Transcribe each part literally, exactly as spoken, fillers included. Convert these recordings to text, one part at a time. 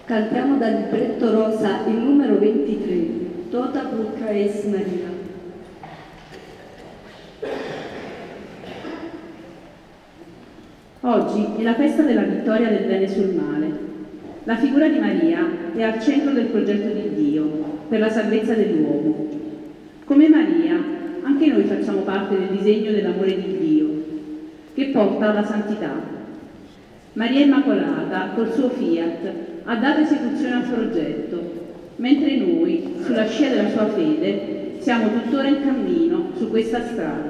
Cantiamo dal libretto rosa il numero ventitré, Tota pulcra es Maria. Oggi è la festa della vittoria del bene sul male. La figura di Maria è al centro del progetto di Dio per la salvezza dell'uomo. Come Maria, anche noi facciamo parte del disegno dell'amore di Dio, che porta alla santità. Maria Immacolata, col suo fiat, ha dato esecuzione al progetto, mentre noi, sulla scia della sua fede, siamo tuttora in cammino su questa strada.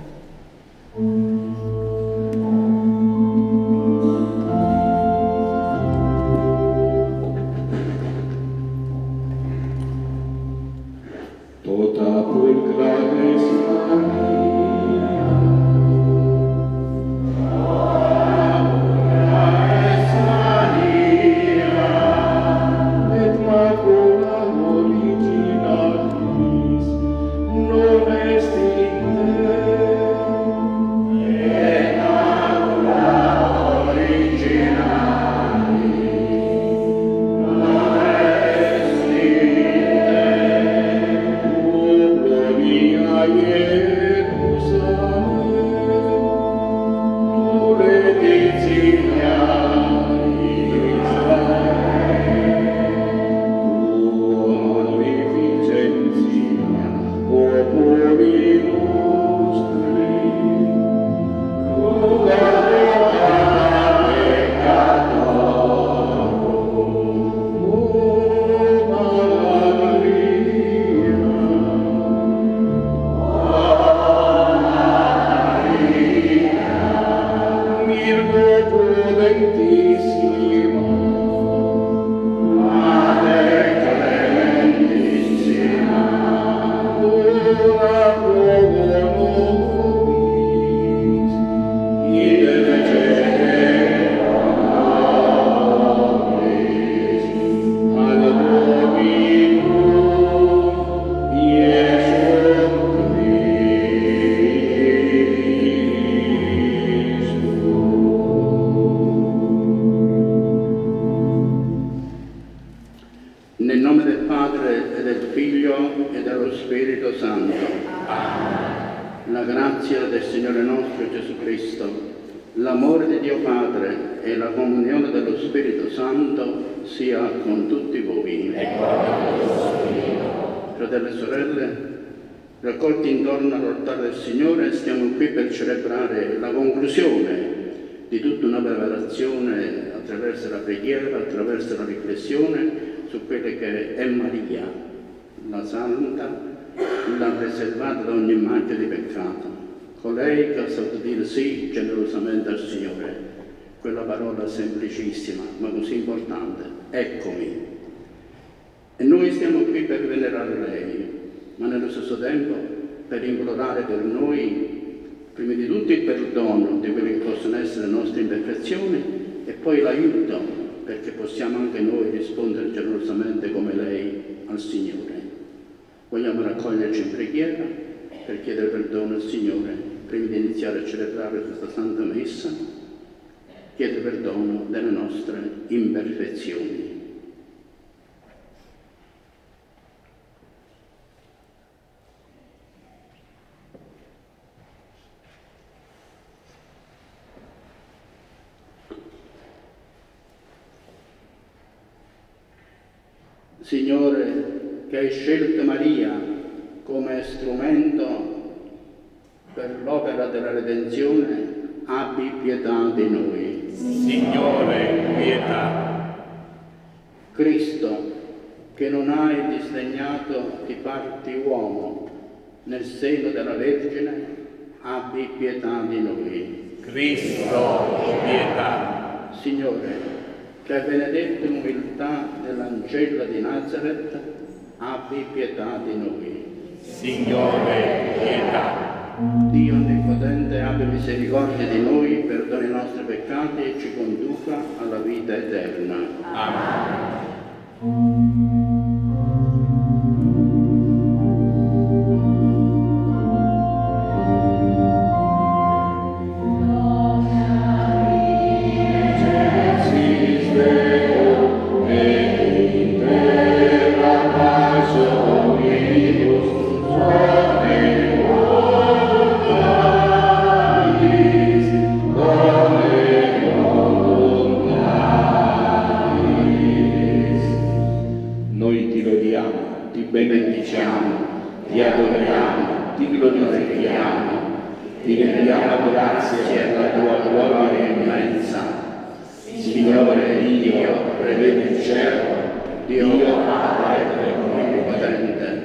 Tota pulcra es Fratelli e sorelle, raccolti intorno all'altare del Signore, stiamo qui per celebrare la conclusione di tutta una preparazione attraverso la preghiera, attraverso la riflessione su quella che è Maria, la Santa, la riservata da ogni macchia di peccato. Colei che ha saputo dire sì generosamente al Signore, quella parola semplicissima ma così importante, eccomi. E noi stiamo qui per venerare lei, ma nello stesso tempo per implorare per noi, prima di tutto il perdono di quelle che possono essere le nostre imperfezioni e poi l'aiuto perché possiamo anche noi rispondere generosamente come lei al Signore. Vogliamo raccoglierci in preghiera per chiedere perdono al Signore prima di iniziare a celebrare questa Santa Messa, chiedere perdono delle nostre imperfezioni. Signore, che hai scelto Maria come strumento per l'opera della redenzione, abbi pietà di noi. Signore, pietà. Cristo, che non hai disdegnato di farti uomo nel seno della Vergine, abbi pietà di noi. Cristo, pietà. Signore, che hai benedetto in umiltà dell'ancella di Nazareth, abbi pietà di noi. Signore, pietà. Dio Onnipotente, abbi misericordia di noi, perdoni i nostri peccati e ci conduca alla vita eterna. Amen. Amen. benediciamo, ti adoriamo, ti glorifichiamo, ti rendiamo grazie per la tua gloria immensa. Signore Dio, prevede il cielo, Dio Padre onnipotente.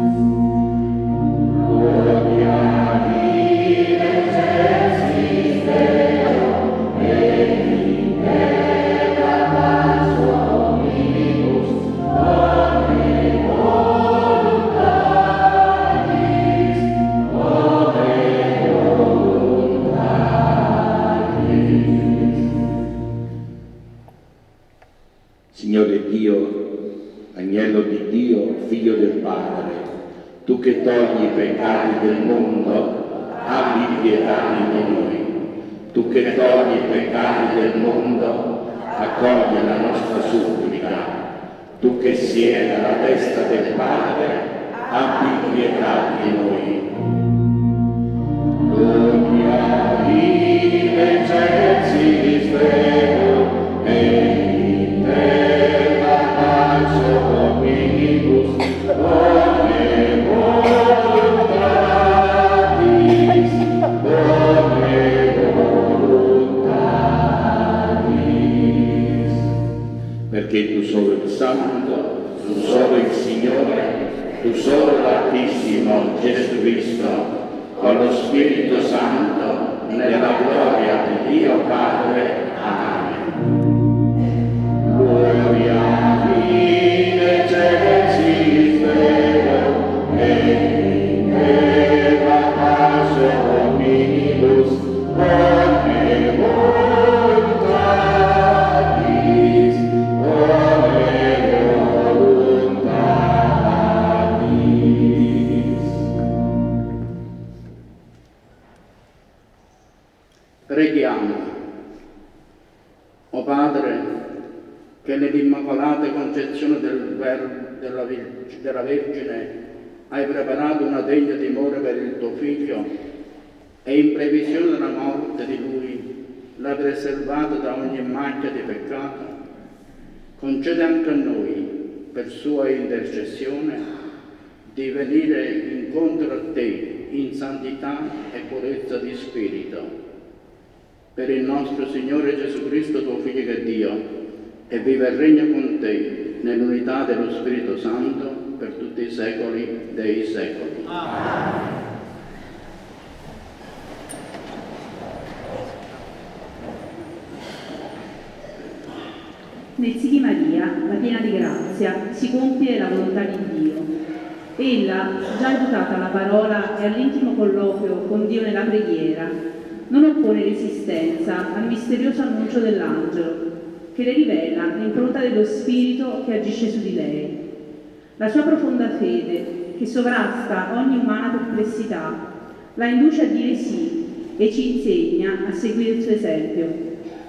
Gloria in excelsis Deo, et in terra pax hominibus, omne voluntatis, omne voluntatis. Signore Dio, Agnello di Dio, Figlio del Padre, tu che togli i peccati del mondo, abbi pietà di noi. Tu che togli i peccati del mondo, accogli la nostra supplica. Tu che siedi alla destra del Padre, abbi pietà di noi. Gloria in excelsis Deo, et in terra pax hominibus, omne voluntatis, omne voluntatis. Perché tu solo il Santo, tu solo il Signore, tu solo l'Altissimo Gesù Cristo, con lo Spirito Santo, nella gloria di Dio Padre. Amen. Gloria in excelsis Deo, et in terra pax hominibus, omne voluntatis, omne voluntatis. Preghiamo. O Padre, che nell'Immacolata Concezione del Verbo della, Virg- della Vergine hai preparato una degna dimora per il tuo Figlio e in previsione della morte di Lui l'hai preservato da ogni macchia di peccato, concede anche a noi, per sua intercessione, di venire incontro a Te in santità e purezza di spirito. Per il nostro Signore Gesù Cristo, tuo Figlio che è Dio, e vive e regna con te nell'unità dello Spirito Santo per tutti i secoli dei secoli. Amen. Nel sì di Maria, la piena di grazia, si compie la volontà di Dio. Ella, già educata alla parola e all'intimo colloquio con Dio nella preghiera, non oppone resistenza al misterioso annuncio dell'angelo, che le rivela l'impronta dello Spirito che agisce su di lei. La sua profonda fede, che sovrasta ogni umana perplessità, la induce a dire sì e ci insegna a seguire il suo esempio.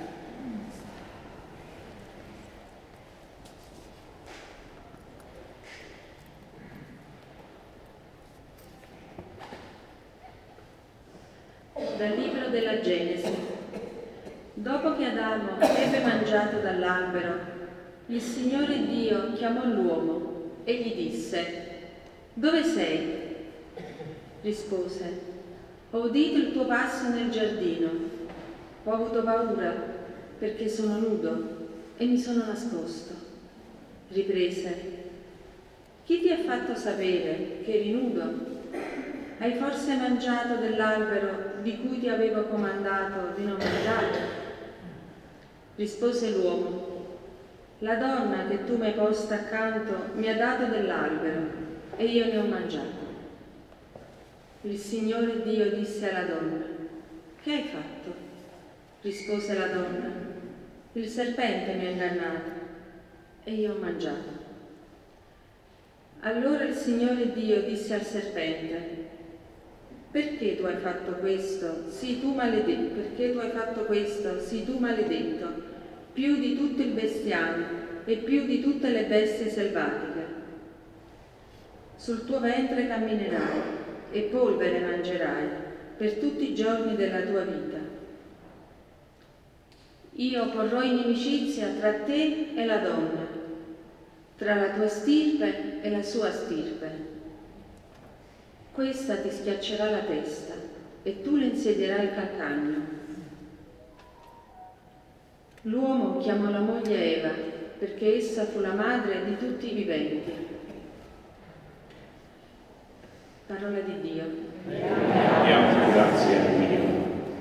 Dal libro della Genesi. Dopo che Adamo ebbe mangiato dall'albero, il Signore Dio chiamò l'uomo e gli disse: «Dove sei?» Rispose: «Ho udito il tuo passo nel giardino, ho avuto paura perché sono nudo e mi sono nascosto». Riprese: «Chi ti ha fatto sapere che eri nudo? Hai forse mangiato dell'albero di cui ti avevo comandato di non mangiare?» Rispose l'uomo: «La donna che tu mi hai posta accanto mi ha dato dell'albero e io ne ho mangiato». Il Signore Dio disse alla donna: «Che hai fatto?» Rispose la donna: «Il serpente mi ha ingannato e io ho mangiato». Allora il Signore Dio disse al serpente: Perché tu hai fatto questo? Sii tu maledetto, perché tu hai fatto questo? Sii tu maledetto, più di tutto il bestiame e più di tutte le bestie selvatiche. Sul tuo ventre camminerai e polvere mangerai per tutti i giorni della tua vita. Io porrò inimicizia tra te e la donna, tra la tua stirpe e la sua stirpe. Questa ti schiaccerà la testa e tu le insedierai il calcagno. L'uomo chiamò la moglie Eva perché essa fu la madre di tutti i viventi. Parola di Dio. Diamo grazie a Dio.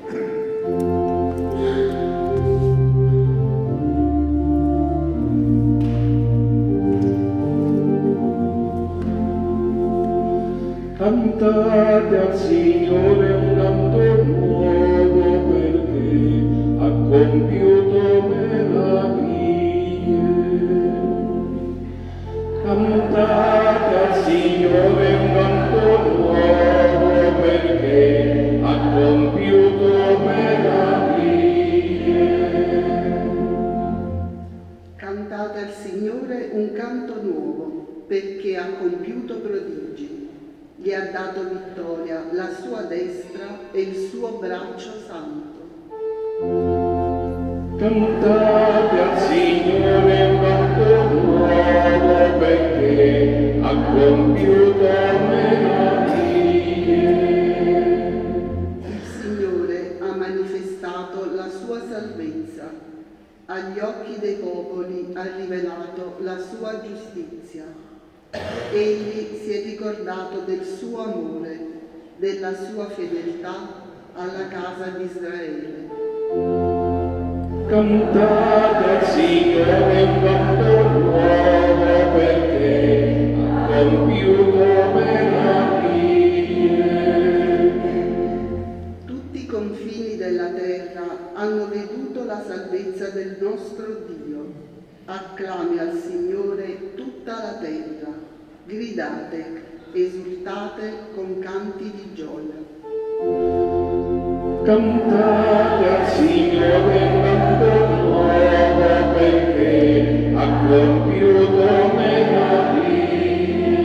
Cantate al Signore un canto nuovo perché ha compiuto meraviglie. Cantate al Signore un canto nuovo perché ha compiuto meraviglie. Cantate al Signore un canto nuovo perché ha compiuto prodigi. Gli ha dato vittoria la sua destra e il suo braccio santo. Cantate al Signore un canto nuovo perché ha compiuto meraviglie. Il Signore ha manifestato la sua salvezza. Agli occhi dei popoli ha rivelato la sua giustizia. Egli si è ricordato del suo amore, della sua fedeltà alla casa di Israele. Cantate al Signore un canto nuovo perché ha compiuto meraviglie. Tutti i confini della terra hanno veduto la salvezza del nostro Dio. Acclami al Signore tutta la terra, gridate, esultate con canti di gioia. Cantate al Signore un canto nuovo perché ha compiuto meraviglie.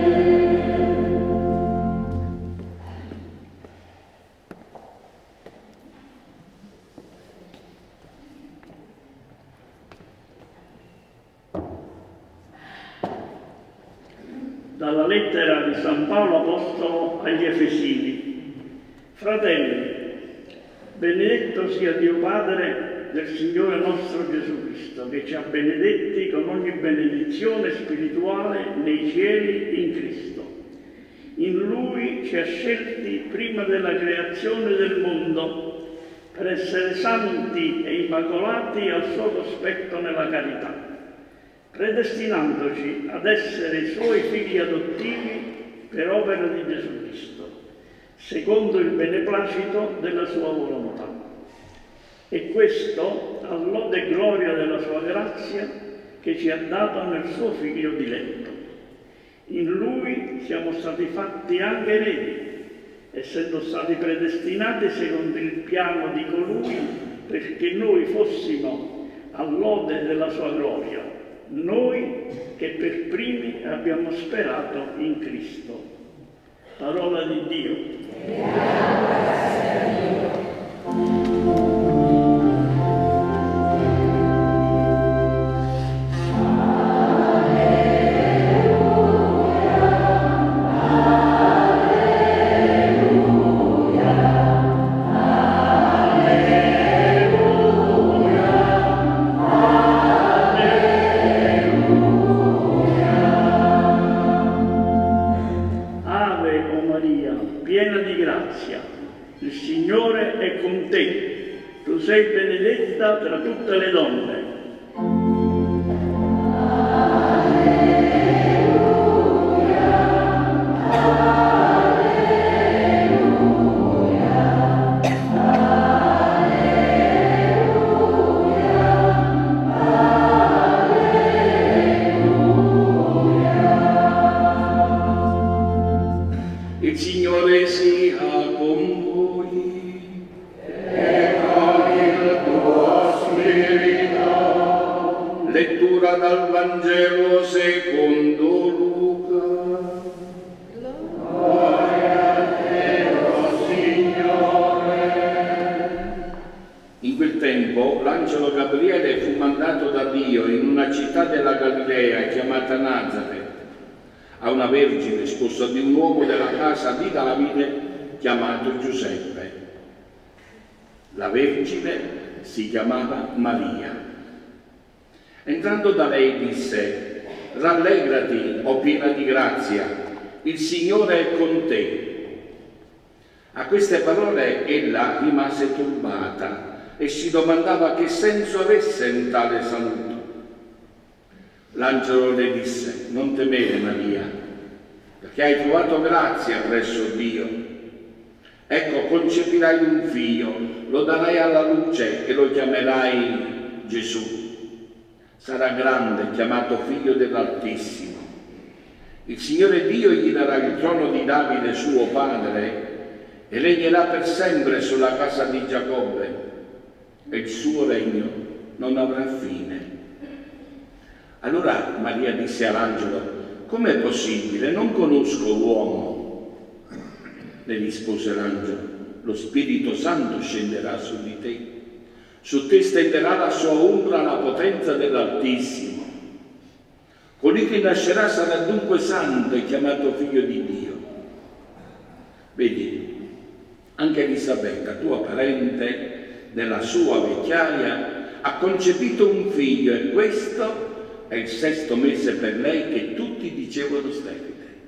Dalla lettera di San Paolo Apostolo agli Efesini. Fratelli, benedetto sia Dio Padre del Signore nostro Gesù Cristo, che ci ha benedetti con ogni benedizione spirituale nei cieli in Cristo. In Lui ci ha scelti prima della creazione del mondo per essere santi e immacolati al suo cospetto nella carità, predestinandoci ad essere i suoi figli adottivi per opera di Gesù Cristo, secondo il beneplacito della sua volontà. E questo a lode e gloria della sua grazia che ci ha dato nel suo Figlio diletto. In Lui siamo stati fatti anche eredi, essendo stati predestinati secondo il piano di colui perché noi fossimo a lode della sua gloria, noi che per primi abbiamo sperato in Cristo. Parola di Dio. Il Signore è con te, tu sei benedetta tra tutte le donne. Il Signore sia con voi e con il tuo spirito. Lettura dal Vangelo secondo Luca. Gloria a te, o Signore. In quel tempo l'angelo Gabriele fu mandato da Dio in una città della Galilea chiamata Nazareth, a una vergine sposa di un uomo della casa di Davide chiamato Giuseppe. La vergine si chiamava Maria. Entrando da lei disse: rallegrati, o piena di grazia, il Signore è con te. A queste parole ella rimase turbata e si domandava che senso avesse un tale saluto. L'angelo le disse: non temere, Maria, perché hai trovato grazia presso Dio. Ecco, concepirai un figlio, lo darai alla luce e lo chiamerai Gesù. Sarà grande, chiamato figlio dell'Altissimo. Il Signore Dio gli darà il trono di Davide suo padre e regnerà per sempre sulla casa di Giacobbe, e il suo regno non avrà fine. Allora Maria disse all'angelo: com'è possibile? Non conosco l'uomo. Le rispose l'angelo: lo Spirito Santo scenderà su di te, su te stenderà la sua ombra la potenza dell'Altissimo. Colui che nascerà sarà dunque santo e chiamato figlio di Dio. Vedi, anche Elisabetta, tua parente, nella sua vecchiaia, ha concepito un figlio, e questo è il sesto mese per lei, che tutti dicevano sterile.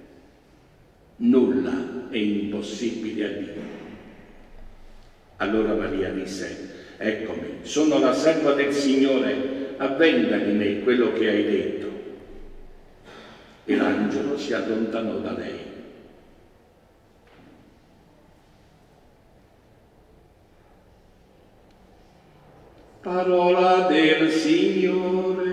Nulla è impossibile a Dio. Allora Maria disse: eccomi, sono la serva del Signore, avvenga di me quello che hai detto. E l'angelo si allontanò da lei. Parola del Signore.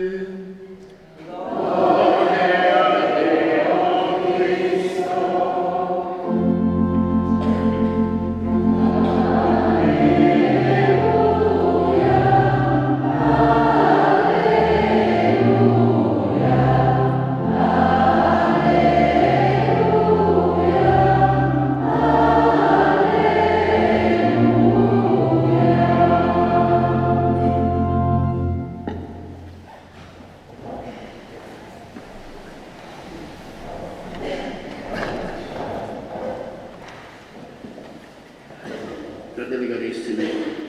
Fratelli carissimi,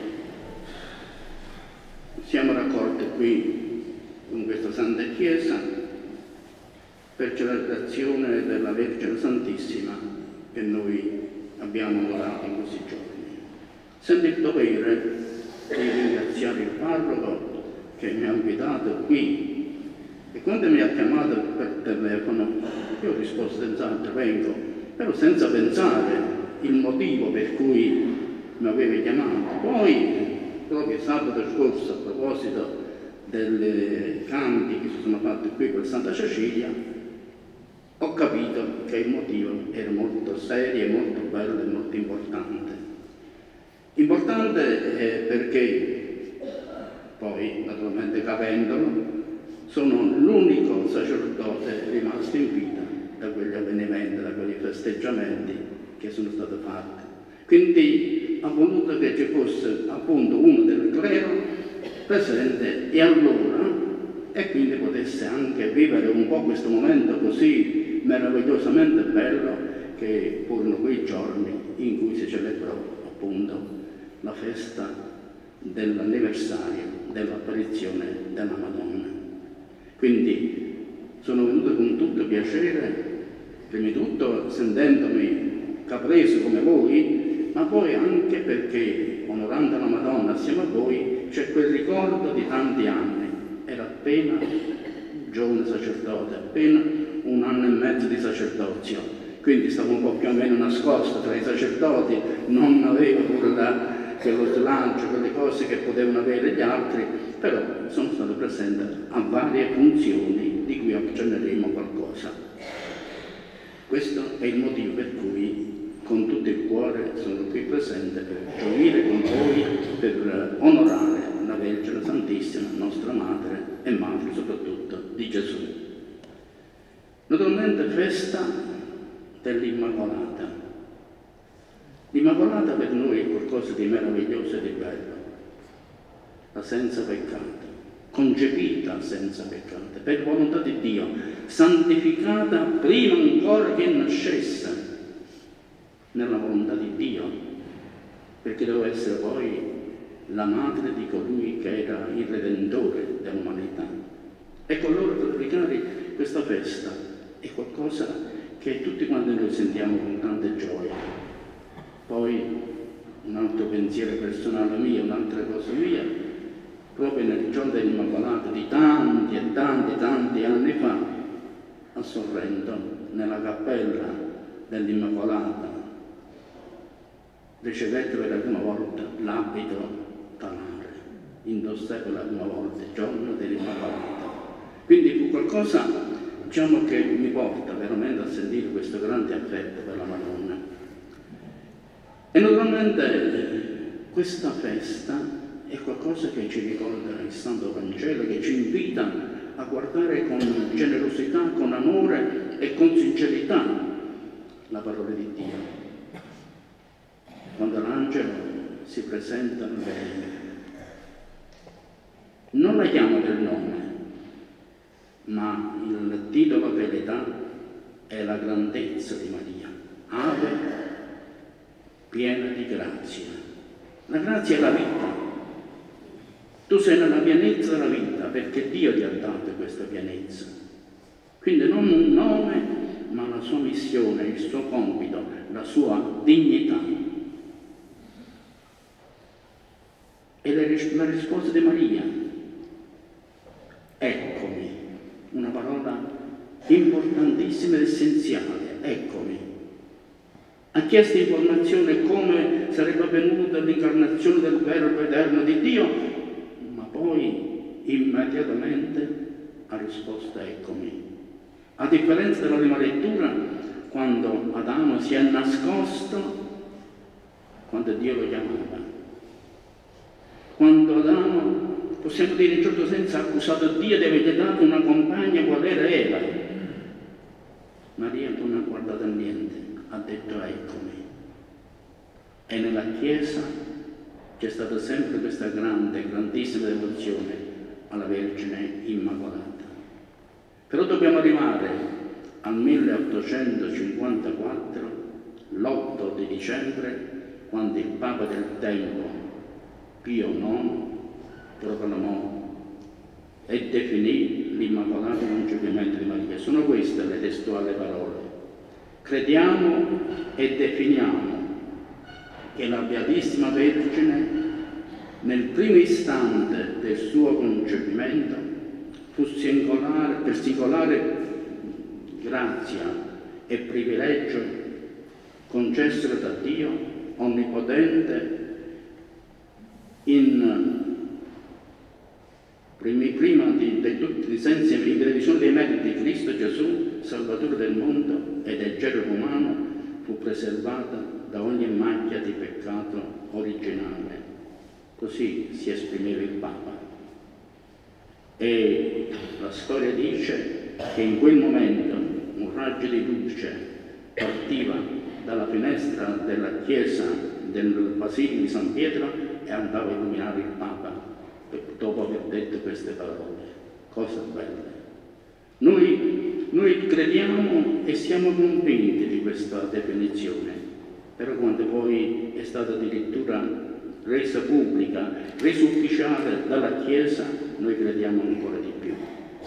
siamo raccolti qui in questa Santa Chiesa per celebrazione della Vergine Santissima che noi abbiamo onorato in questi giorni. Sento il dovere di ringraziare il parroco che mi ha invitato qui, e quando mi ha chiamato per telefono io ho risposto senz'altro vengo, però senza pensare il motivo per cui mi aveva chiamato. Poi, proprio sabato scorso, a proposito dei canti che si sono fatti qui per Santa Cecilia, ho capito che il motivo era molto serio, molto bello e molto importante. Importante eh, perché poi, naturalmente capendolo, sono l'unico sacerdote rimasto in vita da quegli avvenimenti, da quegli festeggiamenti che sono stati fatti. Quindi ha voluto che ci fosse appunto uno del clero presente e allora, e quindi potesse anche vivere un po' questo momento così meravigliosamente bello che furono quei giorni in cui si celebrò appunto la festa dell'anniversario dell'apparizione della Madonna. Quindi sono venuto con tutto piacere, prima di tutto sentendomi caprese come voi, ma poi anche perché, onorando la Madonna assieme a voi, c'è quel ricordo di tanti anni. Era appena giovane sacerdote, appena un anno e mezzo di sacerdozio, quindi stavo un po' più o meno nascosto tra i sacerdoti, non avevo quella, quello slancio, quelle cose che potevano avere gli altri, però sono stato presente a varie funzioni di cui accenneremo qualcosa. Questo è il motivo per cui con tutto il cuore sono qui presente per gioire con voi, per onorare la Vergine Santissima, nostra Madre e Madre soprattutto di Gesù. Naturalmente festa dell'Immacolata. L'Immacolata per noi è qualcosa di meraviglioso e di bello, la senza peccato, concepita senza peccato, per volontà di Dio. santificata prima ancora che nascesse nella volontà di Dio, perché doveva essere poi la madre di colui che era il Redentore dell'umanità. Ecco allora, fratelli cari, questa festa è qualcosa che tutti quanti noi sentiamo con tante gioie. Poi un altro pensiero personale mio, un'altra cosa mia, proprio nel giorno dell'Immacolata di tanti e tanti tanti anni fa, a Sorrento, nella cappella dell'Immacolata, ricevette per la prima volta l'abito talare, indossai per la prima volta il giorno dell'Immacolata. Quindi fu qualcosa, diciamo, che mi porta veramente a sentire questo grande affetto per la Madonna. E naturalmente questa festa è qualcosa che ci ricorda il Santo Vangelo, che ci invita a guardare con generosità, con amore e con sincerità la parola di Dio. Quando l'angelo si presenta a lei, non la chiama per nome, ma il titolo che le dà è la grandezza di Maria. Ave piena di grazia. La grazia è la vita. Tu sei nella pienezza della vita perché Dio ti ha dato questa pienezza. Quindi non un nome, ma la sua missione, il suo compito, la sua dignità. E la risposta di Maria: eccomi, una parola importantissima ed essenziale, eccomi. Ha chiesto informazione come sarebbe avvenuta l'incarnazione del Verbo eterno di Dio, ma poi immediatamente ha risposto eccomi. A differenza della prima lettura, quando Adamo si è nascosto, quando Dio lo chiamava. Quando Adamo, possiamo dire in certo senso, ha accusato Dio di avergli dato una compagna qual era Eva. Maria non ha guardato a niente, ha detto eccomi. E nella Chiesa c'è stata sempre questa grande, grandissima devozione alla Vergine Immacolata. Però dobbiamo arrivare al milleottocentocinquantaquattro, l'otto di dicembre, quando il Papa del tempo, Pio nono, proclamò e definì l'Immacolato Concepimento di Maria. Sono queste le testuali parole. Crediamo e definiamo che la Beatissima Vergine, nel primo istante del suo concepimento, fu singolare, per singolare grazia e privilegio concessero da Dio Onnipotente in prima di, di tutti i sensi, in previsione dei meriti di Cristo Gesù, Salvatore del mondo e del genere umano, fu preservata da ogni macchia di peccato originale. Così si esprimeva il Papa. E la storia dice che in quel momento un raggio di luce partiva dalla finestra della chiesa del Basilico di San Pietro e andava a illuminare il Papa dopo aver detto queste parole. Cosa bella. Noi, noi crediamo e siamo convinti di questa definizione, però quando poi è stata addirittura resa pubblica, resa ufficiale dalla Chiesa, noi crediamo ancora di più.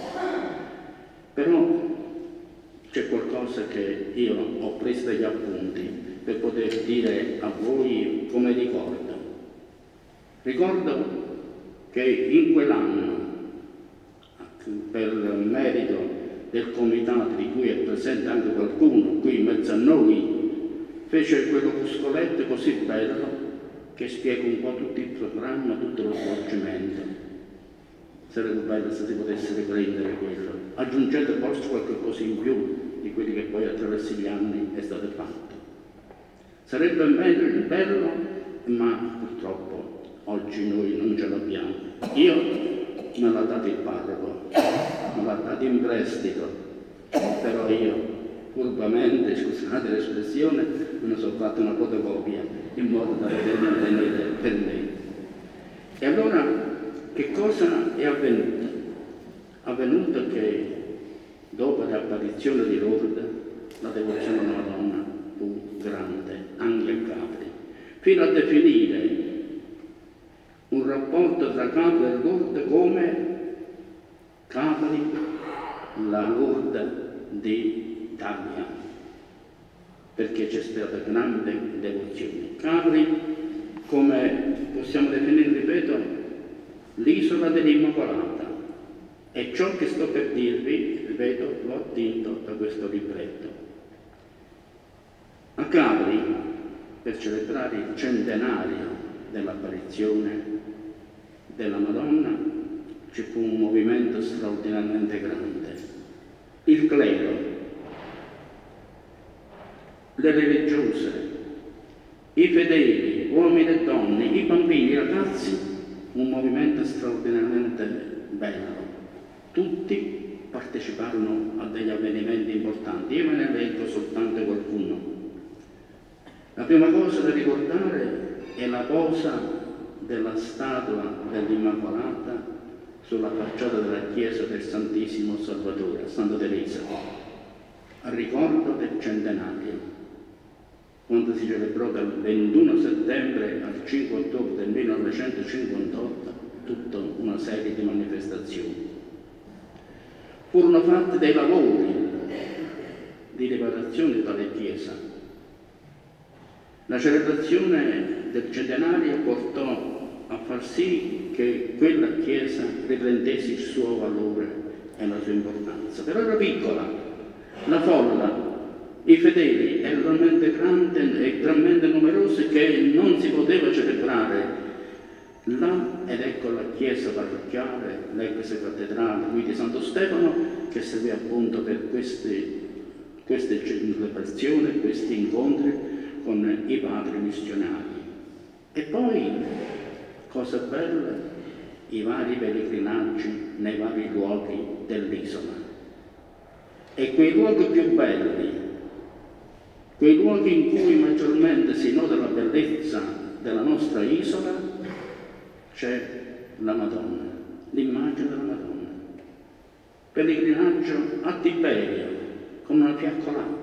Però c'è qualcosa che io ho preso dagli appunti per poter dire a voi come ricordo. Ricordo che in quell'anno, per merito del comitato di cui è presente anche qualcuno qui in mezzo a noi, fece quell'opuscoletto così bello che spiega un po' tutto il programma, tutto lo svolgimento. Sarebbe bello se si potesse riprendere quello. Aggiungete forse qualche cosa in più di quelli che poi attraverso gli anni è stato fatto. Sarebbe bello, bello, ma purtroppo oggi noi non ce l'abbiamo. Io me l'ha dato il parroco, me l'ha dato in prestito, però io furbamente, scusate l'espressione, me ne sono fatto una fotocopia in modo da poterla tenere per me. E allora che cosa è avvenuto? Avvenuto che Dopo l'apparizione di Lourdes, la devozione alla Madonna fu grande, anche a Capri, fino a definire un rapporto tra Capri e Lourdes come Capri, la Lourdes d'Italia, perché c'è stata grande devozione. Capri, come possiamo definire, ripeto, l'isola dell'Immacolata. E ciò che sto per dirvi, ripeto, l'ho attinto da questo libretto. A Capri, per celebrare il centenario dell'apparizione della Madonna, ci fu un movimento straordinariamente grande. Il clero, le religiose, i fedeli, uomini e donne, i bambini, i ragazzi, un movimento straordinariamente bello. Tutti parteciparono a degli avvenimenti importanti. Io me ne leggo soltanto qualcuno. La prima cosa da ricordare è la posa della statua dell'Immacolata sulla facciata della chiesa del Santissimo Salvatore, a Santa Teresa, a ricordo del centenario, quando si celebrò dal ventuno settembre al cinque ottobre del millenovecentocinquantotto tutta una serie di manifestazioni. Furono fatti dei lavori di riparazione di tale chiesa. La celebrazione del centenario portò a far sì che quella chiesa riprendesse il suo valore e la sua importanza. Però era piccola, la folla, i fedeli erano talmente grandi e talmente numerosi che non si poteva celebrare là, ed ecco la chiesa parrocchiale, l'ex cattedrale qui di Santo Stefano, che serviva appunto per queste, queste celebrazioni, questi incontri con i padri missionari. E poi, cosa bella, i vari pellegrinaggi nei vari luoghi dell'isola. E quei luoghi più belli, quei luoghi in cui maggiormente si nota la bellezza della nostra isola, c'è la Madonna, l'immagine della Madonna. Pellegrinaggio a Tiberio, con una fiaccolata,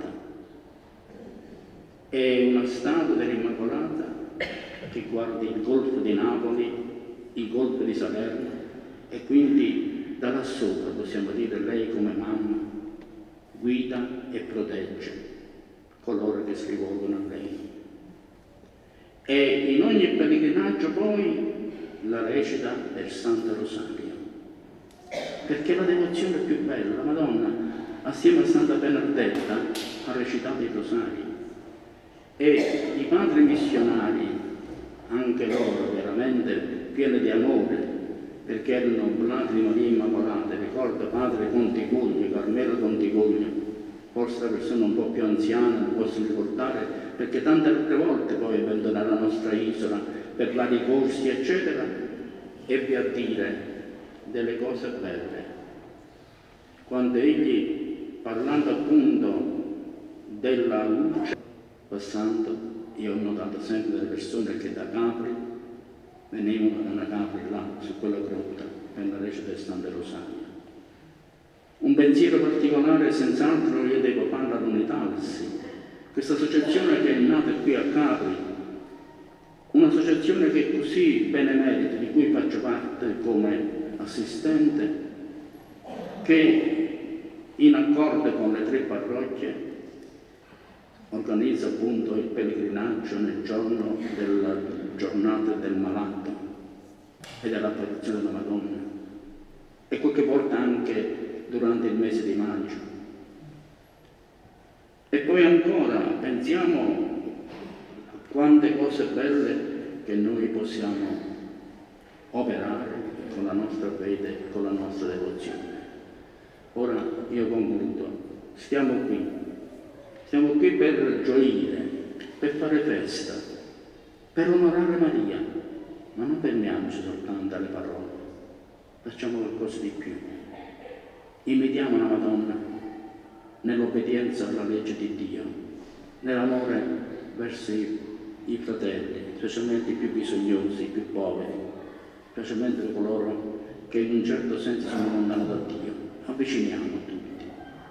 e una statua dell'Immacolata che guarda il golfo di Napoli, il golfo di Salerno, e quindi da là sopra possiamo dire lei come mamma guida e protegge coloro che si rivolgono a lei. E in ogni pellegrinaggio poi la recita del Santo Rosario, perché la devozione più bella, la Madonna assieme a Santa Bernardetta ha recitato il Rosario, e i padri missionari, anche loro veramente pieni di amore, perché erano oblati di Maria Immacolata. Ricordo padre Conticuglio, Carmelo Conticuglio, forse la persona un po' più anziana lo posso ricordare, perché tante altre volte poi è venuto nella nostra isola per vari corsi eccetera, ebbe a dire delle cose belle. Quando egli, parlando appunto della luce, passando, io ho notato sempre delle persone che da Capri venivano da una Capri là, su quella grotta, per la recita del Santo Rosario. Un pensiero particolare senz'altro io devo fare all'Unitalsi, questa associazione che è nata qui a Capri, un'associazione che è così benemerita, di cui faccio parte come assistente, che in accordo con le tre parrocchie organizza appunto il pellegrinaggio nel giorno della giornata del malato e dell'apparizione della Madonna, e qualche volta anche durante il mese di maggio. E poi ancora pensiamo a quante cose belle che noi possiamo operare con la nostra fede e con la nostra devozione. Ora io concludo, stiamo qui, stiamo qui per gioire, per fare festa, per onorare Maria, ma non fermiamoci soltanto alle parole, facciamo qualcosa di più. Imitiamo la Madonna nell'obbedienza alla legge di Dio, nell'amore verso i, i fratelli, specialmente i più bisognosi, i più poveri, specialmente coloro che in un certo senso sono lontani da Dio. Avviciniamo tutti,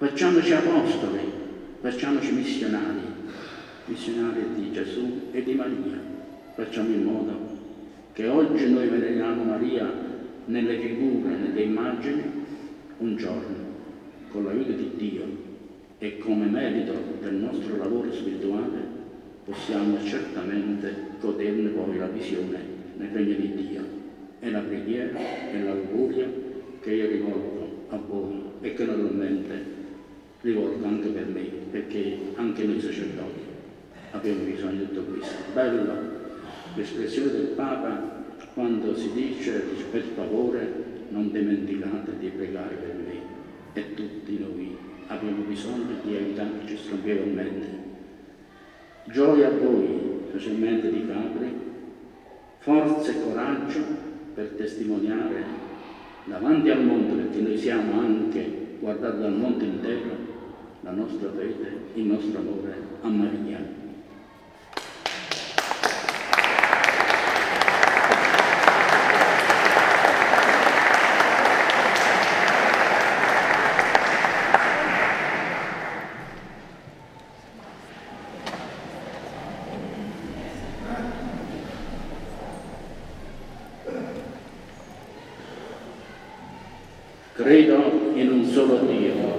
Facciamoci apostoli, facciamoci missionari, missionari di Gesù e di Maria. Facciamo in modo che oggi noi veneriamo Maria nelle figure, nelle immagini, un giorno, con l'aiuto di Dio e come merito del nostro lavoro spirituale, possiamo certamente goderne poi la visione nel regno di Dio. È la preghiera e l'augurio che io rivolgo a voi e che naturalmente rivolgo anche per me, perché anche noi sacerdoti abbiamo bisogno di tutto questo. Bello l'espressione del Papa quando si dice: per favore non dimenticate di pregare per me, e tutti noi abbiamo bisogno di aiutarci scambievolmente. Gioia a voi, specialmente di Capri, forza e coraggio per testimoniare davanti al mondo, perché noi siamo anche guardati dal mondo intero, la nostra fede, il nostro amore a Maria. Credo in un solo Dio,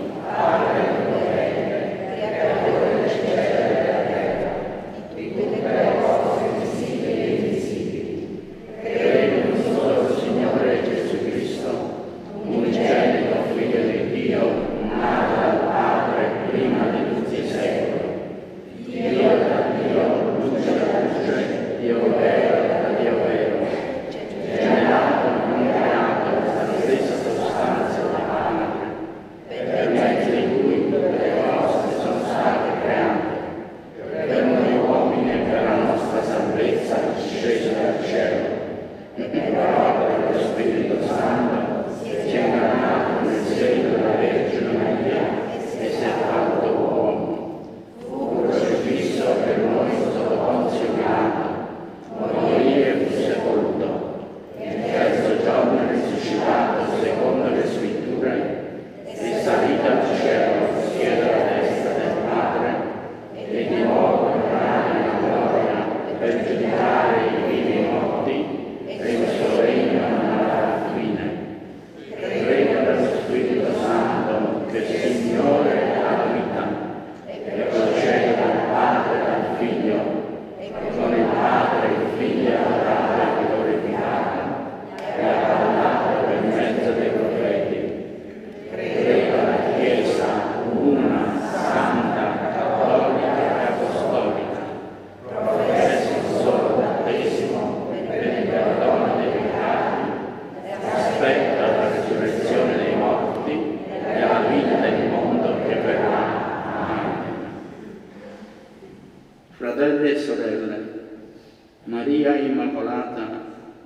Fratelli e sorelle, Maria Immacolata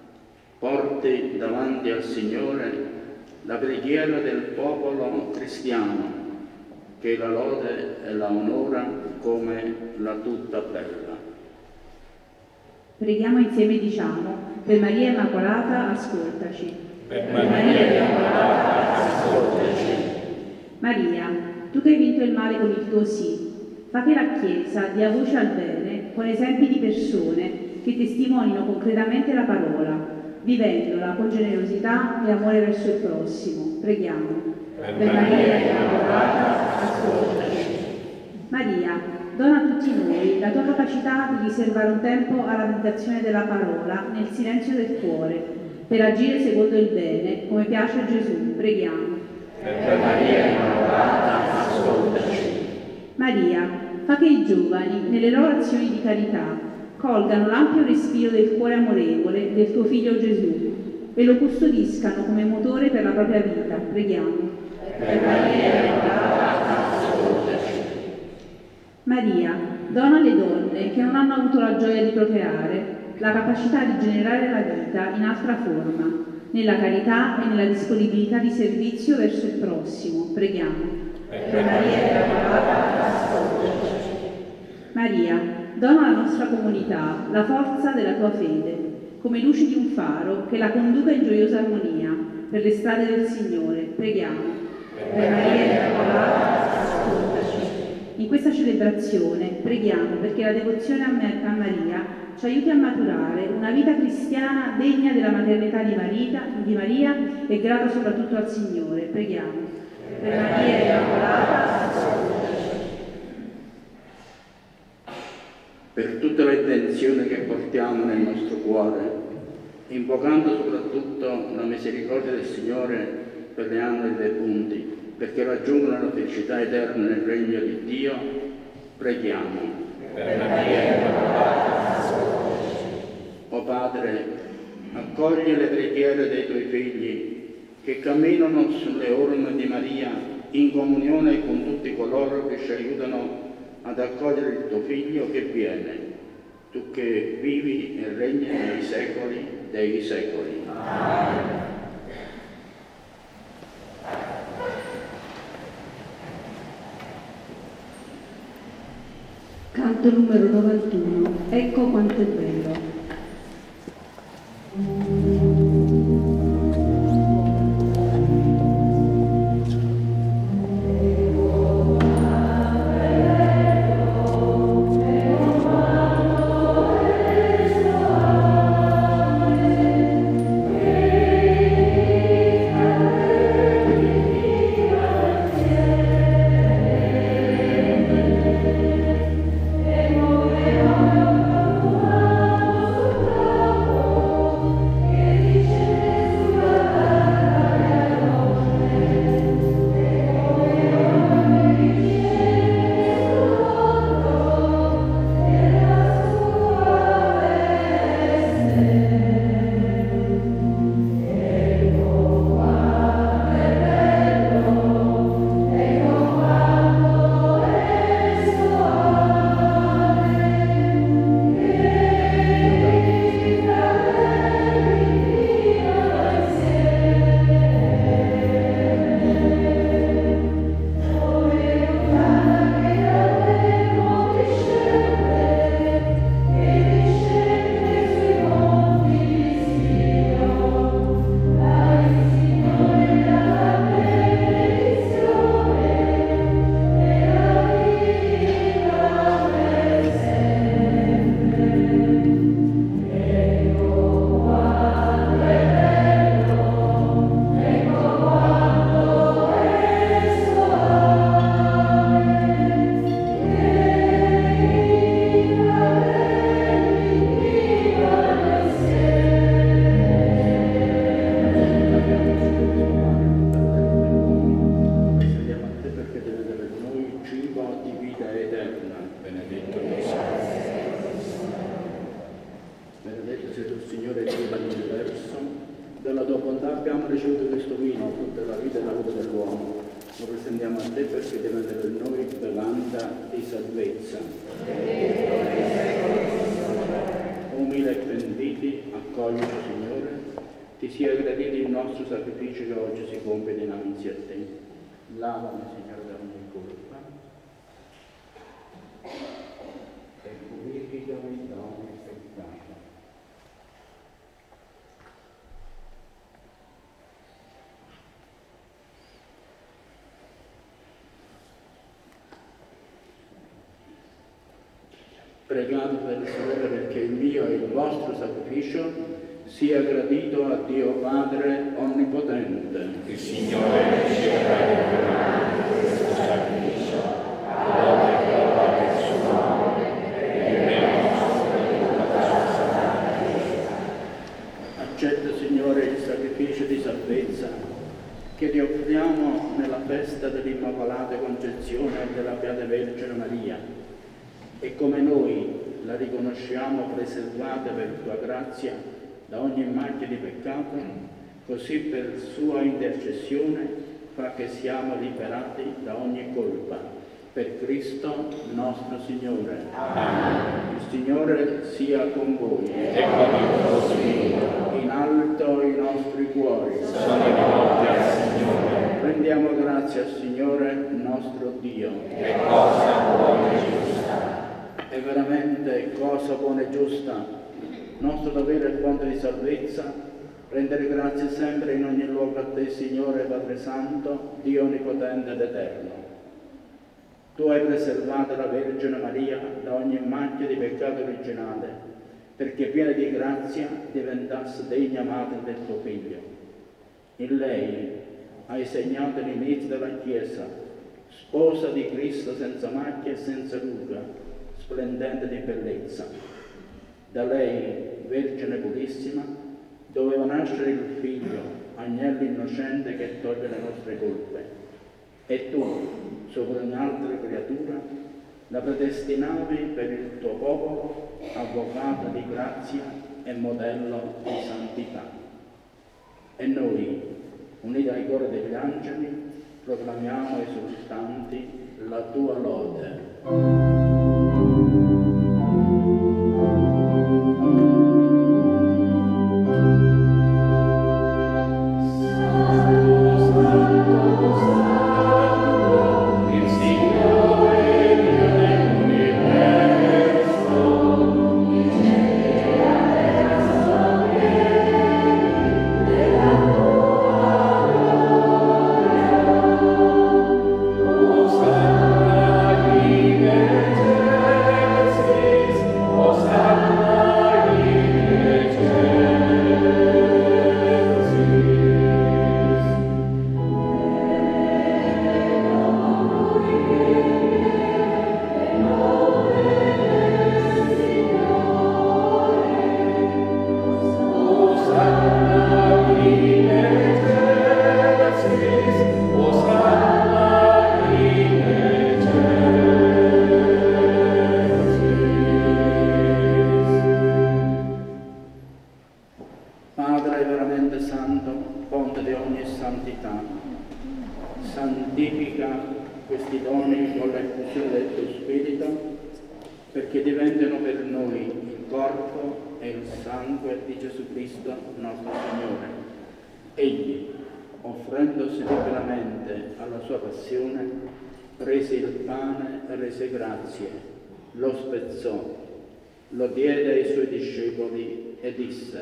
porti davanti al Signore la preghiera del popolo cristiano, che la lode e la onora come la tutta bella. Preghiamo insieme e diciamo: per Maria Immacolata, ascoltaci. Per Maria Immacolata, ascoltaci. Maria, tu che hai vinto il male con il tuo sì, fa che la Chiesa dia voce al bene con esempi di persone che testimonino concretamente la parola, vivendola con generosità e amore verso il prossimo. Preghiamo. Per Maria Immacolata, ascoltaci. Maria, dona a tutti noi la tua capacità di riservare un tempo alla meditazione della parola nel silenzio del cuore, per agire secondo il bene, come piace a Gesù. Preghiamo. Per Maria Immacolata, ascoltaci. Maria, fa che i giovani, nelle loro azioni di carità, colgano l'ampio respiro del cuore amorevole del tuo Figlio Gesù e lo custodiscano come motore per la propria vita. Preghiamo. Per Maria Immacolata, ascoltaci. Maria, dona alle donne che non hanno avuto la gioia di procreare la capacità di generare la vita in altra forma, nella carità e nella disponibilità di servizio verso il prossimo. Preghiamo. Per Maria Immacolata, ascoltaci. Maria, dona alla nostra comunità la forza della tua fede, come luce di un faro che la conduca in gioiosa armonia per le strade del Signore. Preghiamo. Per Maria Immacolata, ascoltaci. In questa celebrazione preghiamo perché la devozione a, me, a Maria ci aiuti a maturare una vita cristiana degna della maternità di, Marita, di Maria e grata soprattutto al Signore. Preghiamo. Per Maria Immacolata, ascoltaci. Per tutte le intenzioni che portiamo nel nostro cuore, invocando soprattutto la misericordia del Signore per le anime dei punti, perché raggiungono la felicità eterna nel regno di Dio, preghiamo. Per Maria Immacolata, ascoltaci. O Padre, accogli le preghiere dei Tuoi figli che camminano sulle orme di Maria in comunione con tutti coloro che ci aiutano ad accogliere il Tuo Figlio che viene, Tu che vivi e regni nei secoli dei secoli. Amen. Canto numero novantuno. Ecco quanto è vero. Lavami, Signore, da ogni colpa e purificami da ogni peccato. Pregate per il Signore perché il mio e il vostro sacrificio sia gradito a Dio Padre Onnipotente. Il Signore riceverà questo sacrificio, allora e gloria del suo nome, e nel nostro e tutta la sua santa Chiesa. Accetta, Signore, il sacrificio di salvezza che ti offriamo nella festa dell'Immacolata Concezione della Beata Vergine Maria, e come noi la riconosciamo preservata per tua grazia da ogni macchia di peccato, così per sua intercessione fa che siamo liberati da ogni colpa. Per Cristo nostro Signore. Amen. Il Signore sia con voi. E con il tuo spirito. In alto i nostri cuori. Sono rivolti al Signore. Rendiamo grazie al Signore nostro Dio. È cosa buona e giusta. È veramente cosa buona e giusta, nostro dovere e fonte di salvezza, Rendere grazie sempre in ogni luogo a te, Signore Padre Santo, Dio Onnipotente ed Eterno. Tu hai preservato la Vergine Maria da ogni macchia di peccato originale, perché piena di grazia diventasse degna madre del tuo Figlio. In lei hai segnato l'inizio della Chiesa, sposa di Cristo senza macchia e senza ruga, splendente di bellezza. Da lei, Vergine purissima, doveva nascere il Figlio, agnello innocente che toglie le nostre colpe. E tu, sopra ogni altra creatura, la predestinavi per il tuo popolo, avvocato di grazia e modello di santità. E noi, uniti ai cori degli angeli, proclamiamo esultanti la tua lode. Lo spezzò, lo diede ai suoi discepoli e disse: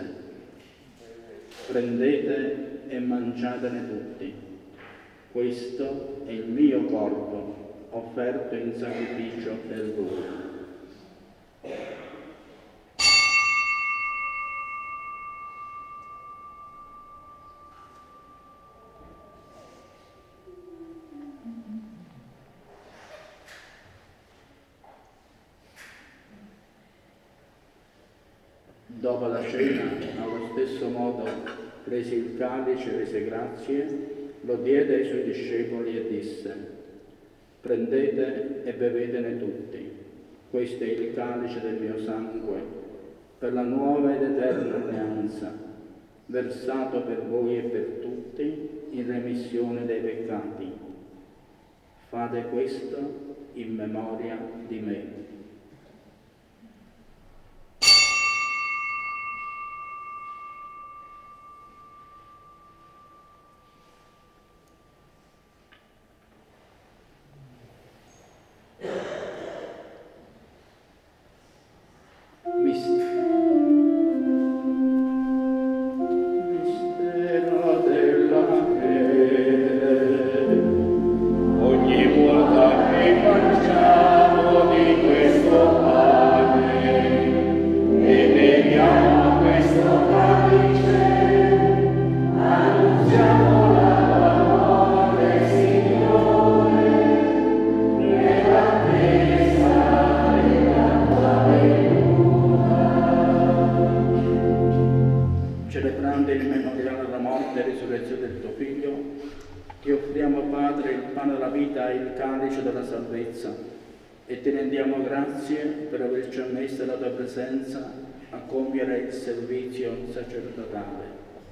prendete e mangiatene tutti, questo è il mio corpo offerto in sacrificio per voi. Dopo la cena, allo stesso modo, prese il calice, rese grazie, lo diede ai suoi discepoli e disse: prendete e bevetene tutti, questo è il calice del mio sangue, per la nuova ed eterna alleanza, versato per voi e per tutti in remissione dei peccati. Fate questo in memoria di me. E ti rendiamo grazie per averci ammesso la tua presenza a compiere il servizio sacerdotale.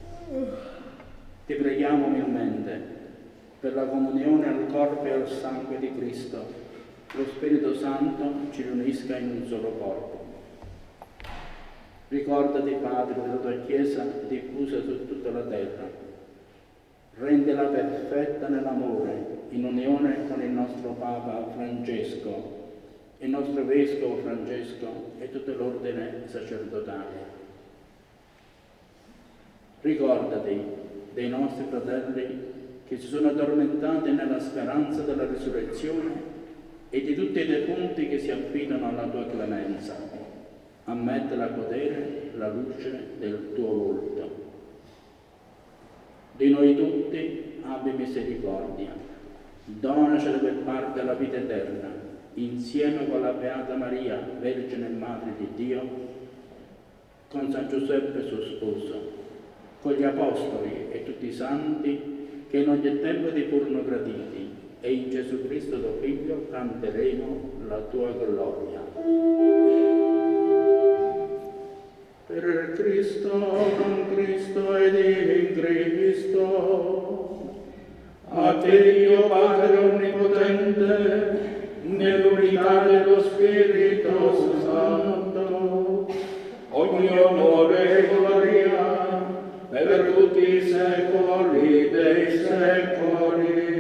Ti preghiamo umilmente per la comunione al corpo e al sangue di Cristo. Lo Spirito Santo ci riunisca in un solo corpo. Ricordati, Padre, della tua Chiesa diffusa su tutta la terra. Rendila perfetta nell'amore, in unione con il nostro Papa Francesco, il nostro Vescovo Francesco e tutto l'ordine sacerdotale. Ricordati dei nostri fratelli che si sono addormentati nella speranza della risurrezione e di tutti i defunti che si affidano alla tua clemenza. Ammettila a godere la luce del tuo volto. Di noi tutti abbi misericordia. Donaci da quel parte della vita eterna, insieme con la Beata Maria, Vergine e Madre di Dio, con San Giuseppe suo sposo, con gli Apostoli e tutti i santi che in ogni tempo ti furono graditi, e in Gesù Cristo tuo Figlio canteremo la tua gloria. Per Cristo, con Cristo ed in Cristo, a te Dio Padre Onnipotente, nell'unità dello Spirito Santo, ogni onore e gloria per tutti i secoli dei secoli.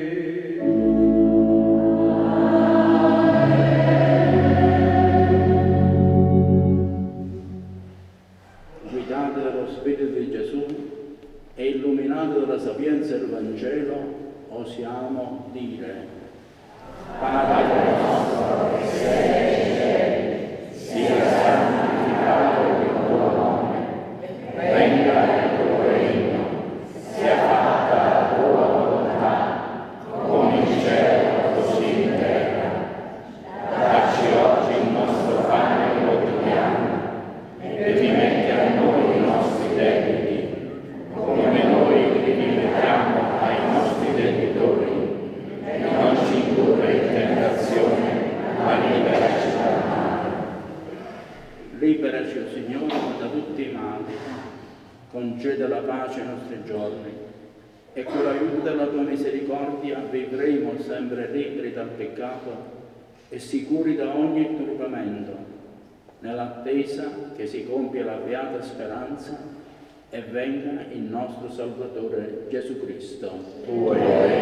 Guidati dallo Spirito di Gesù e illuminati dalla sapienza del Vangelo, osiamo dire: Padre nostro che sei nei cieli, sia santificato il tuo nome, venga il tuo regno, sia fatta la tua volontà, come in cielo così in terra. Dacci oggi il nostro pane quotidiano e rimetti a noi i nostri debiti, come noi rimettiamo ai nostri debitori, e non ci indurre in tentazione, ma liberaci dal male. Liberaci, o Signore, da tutti i mali, concede la pace ai nostri giorni, e con l'aiuto della tua misericordia vivremo sempre liberi dal peccato e sicuri da ogni turbamento, nell'attesa che si compia la beata speranza e venga il nostro Salvatore Gesù Cristo. Tuo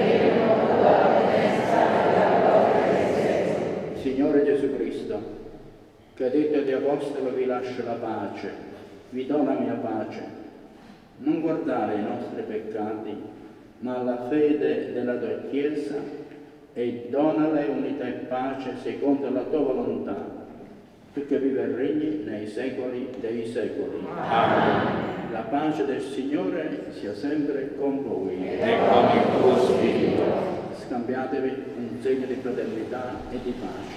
Signore Gesù Cristo, che ha detto agli Apostoli: vi lascio la pace, vi do la mia pace. Non guardare i nostri peccati, ma la fede della tua Chiesa, e donale unità e pace secondo la tua volontà, tu che vivi e regni nei secoli dei secoli. Amen. La pace del Signore sia sempre con voi. E con il tuo spirito. Scambiatevi un segno di fraternità e di pace.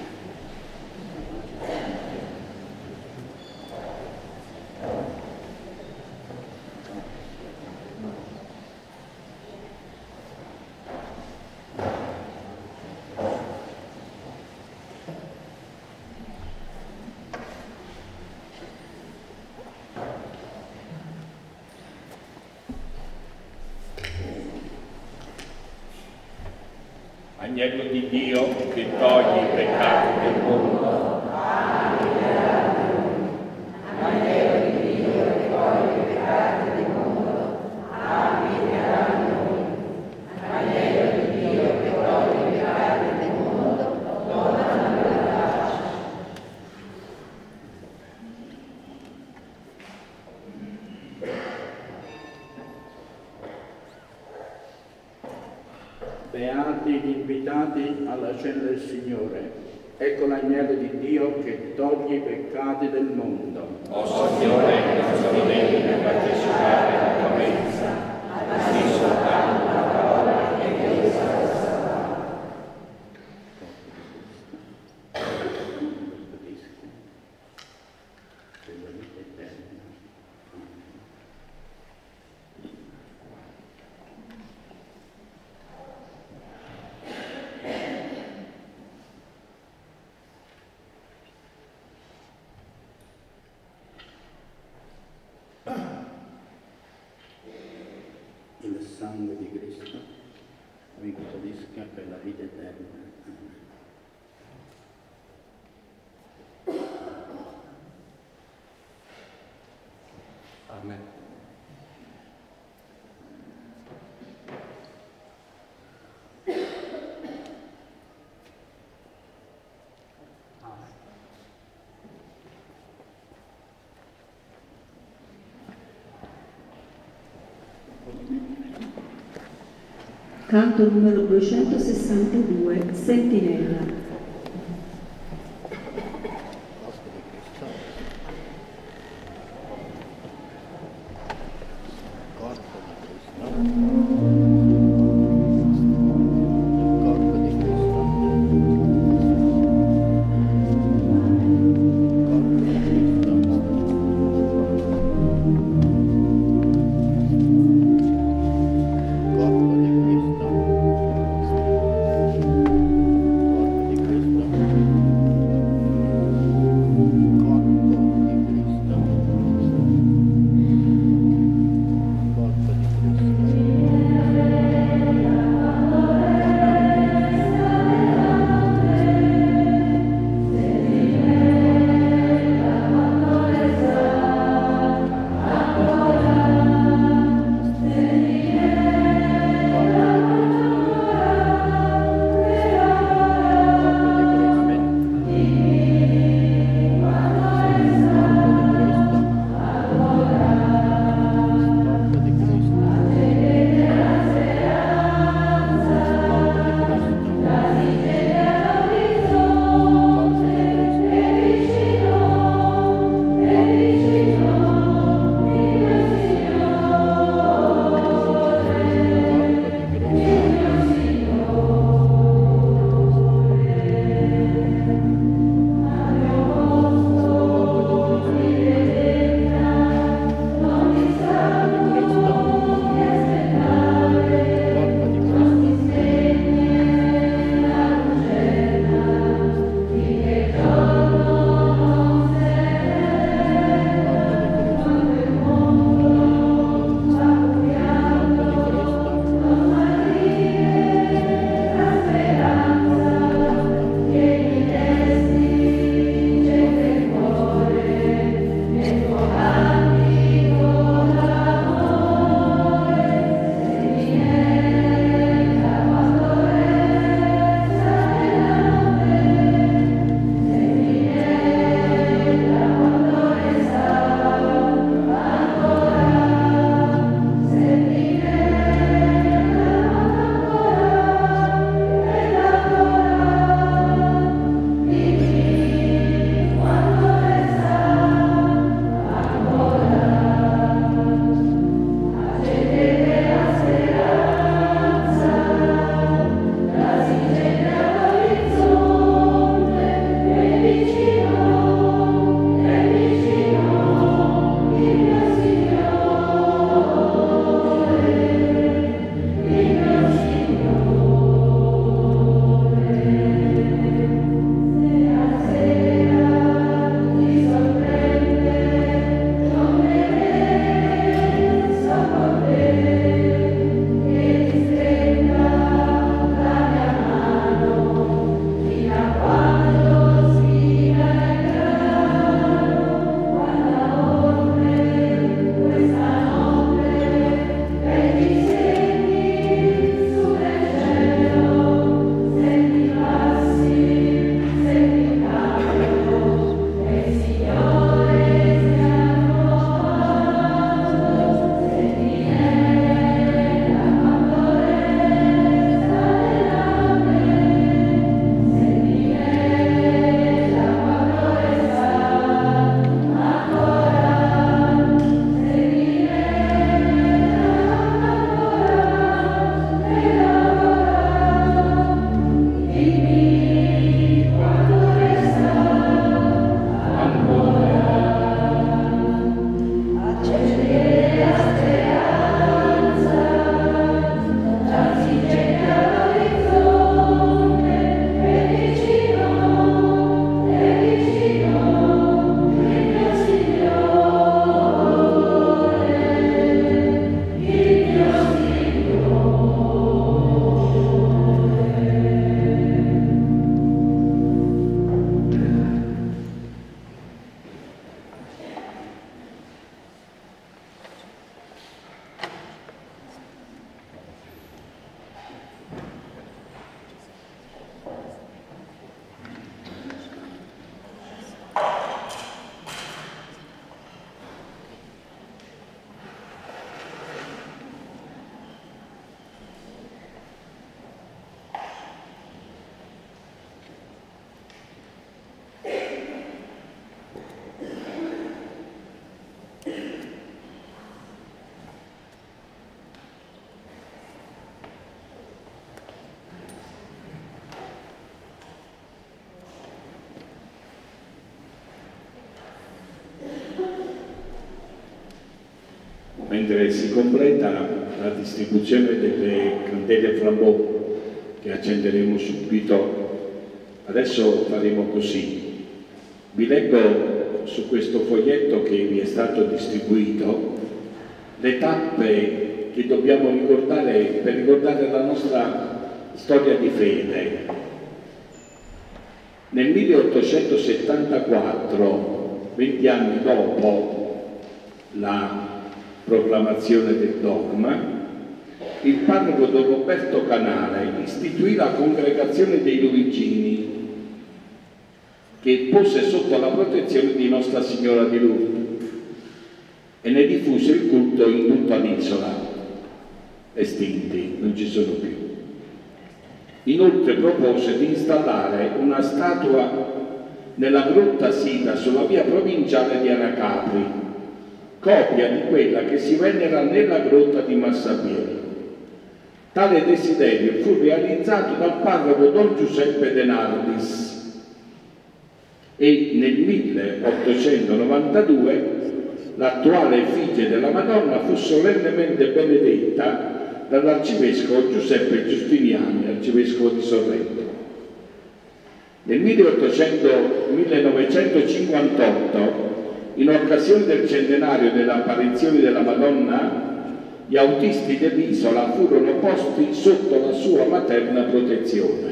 Agnello di Dio che toglie i peccati del mondo. Agnello di Dio che toglie i peccati del mondo, abbi pietà di noi. Agnello di Dio che toglie i peccati del mondo, dona la pace. Beati gli invitati alla cena del Signore. Ecco l'agnello di Dio che toglie i peccati del mondo. O Signore, non sono degno di partecipare alla tua mensa, ma di soltanto una parola che io sarò salvato. Il sangue di Cristo vi custodisca per la vita eterna. Amen. Canto numero duecentosessantadue, Sentinella. Corpo di mentre si completa la distribuzione delle candele flambò che accenderemo subito, adesso faremo così. Vi leggo su questo foglietto che vi è stato distribuito le tappe che dobbiamo ricordare per ricordare la nostra storia di fede. Nel milleottocentosettantaquattro, venti anni dopo la proclamazione del dogma, il parroco Don Roberto Canale istituì la congregazione dei Luigini, che pose sotto la protezione di Nostra Signora di Lourdes e ne diffuse il culto in tutta l'isola. Estinti, non ci sono più. Inoltre propose di installare una statua nella grotta sita sulla via provinciale di Anacapri, copia di quella che si venera nella grotta di Massabielle. Tale desiderio fu realizzato dal parroco Don Giuseppe De Nardis e nel milleottocentonovantadue l'attuale effigie della Madonna fu solennemente benedetta dall'arcivescovo Giuseppe Giustiniani, arcivescovo di Sorrento. Nel millenovecentocinquantotto, in occasione del centenario dell'apparizione della Madonna, gli autisti dell'isola furono posti sotto la sua materna protezione.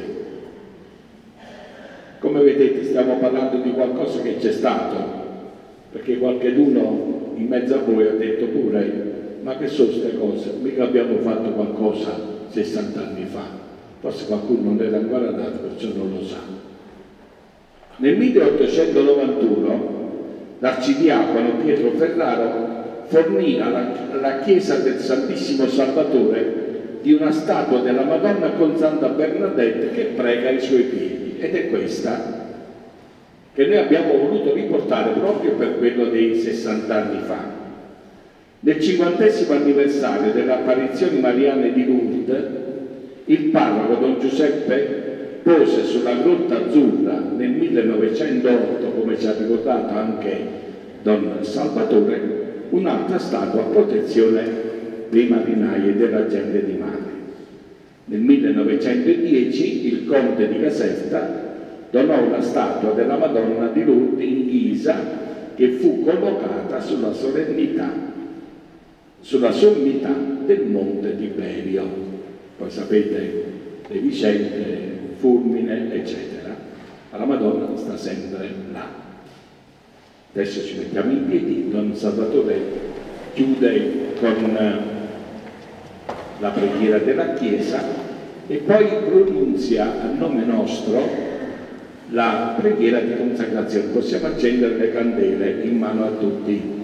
Come vedete stiamo parlando di qualcosa che c'è stato, perché qualcheduno in mezzo a voi ha detto pure: ma che sono queste cose? Mica abbiamo fatto qualcosa sessanta anni fa. Forse qualcuno non era ancora nato, perciò non lo sa. Nel milleottocentonovantuno l'arcidiacono Pietro Ferraro fornì alla, alla chiesa del Santissimo Salvatore di una statua della Madonna con Santa Bernadette che prega ai suoi piedi, ed è questa che noi abbiamo voluto riportare proprio per quello dei sessanta anni fa. Nel cinquantesimo anniversario delle apparizioni mariane di Lourdes, il parroco Don Giuseppe pose sulla Grotta Azzurra nel millenovecentootto, come ci ha ricordato anche Don Salvatore, un'altra statua a protezione dei marinai e della gente di mare. Nel millenovecentodieci il conte di Caserta donò una statua della Madonna di Lourdes in ghisa che fu collocata sulla solennità, sulla sommità del Monte Tiberio. Poi sapete le vicende, fulmine, eccetera. Ma la Madonna sta sempre là. Adesso ci mettiamo in piedi, Don Salvatore chiude con la preghiera della Chiesa e poi pronunzia a nome nostro la preghiera di consacrazione. Possiamo accendere le candele in mano a tutti.